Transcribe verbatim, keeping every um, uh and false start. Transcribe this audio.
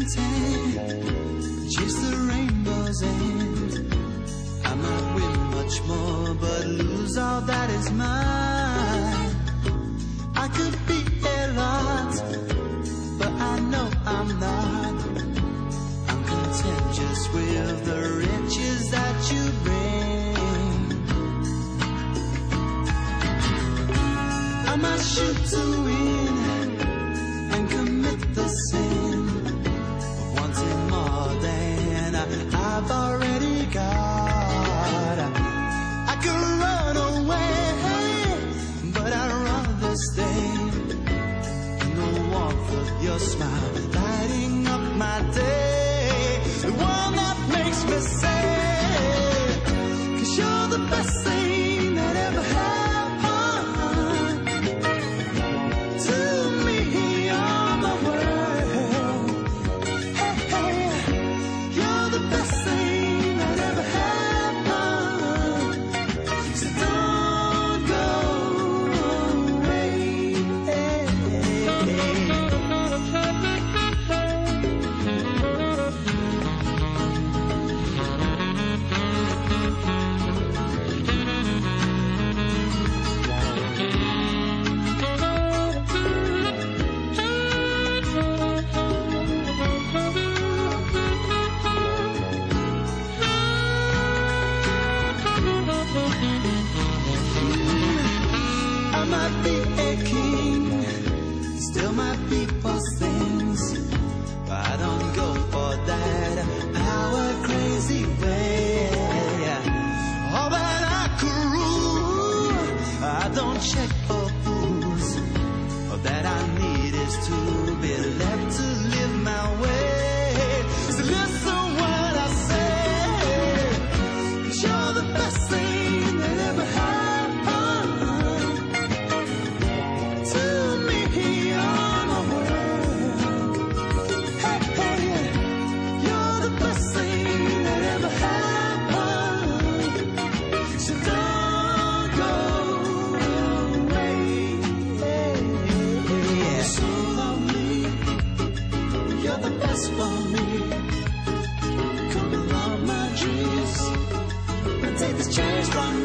content, chase the rainbow's end. I might win much more, but lose all that is mine. I could be a lot, but I know I'm not. I'm content just with the riches that you bring. I might shoot to win and commit the sin of wanting more than I've already got. I could run away, but I'd rather stay in the warmth of your smile, lighting up my day, the one that makes me say, 'cause you're the best thing that ever happened to me. You're my world. Hey, hey, you're the best thing that ever happened. So don't go away. Hey, hey, I might be a king, still might be post things, but I don't go for that power crazy way. All that I could rule, I don't check for fools. All that I need is to be left to live my way. So listen what I say, 'cause you're the best thing that ever happened to me. You're my world. Hey, hey, you're the best thing that ever happened. So don't go away. You're so lovely, you're the best for me. Come and love my dreams and take this chance from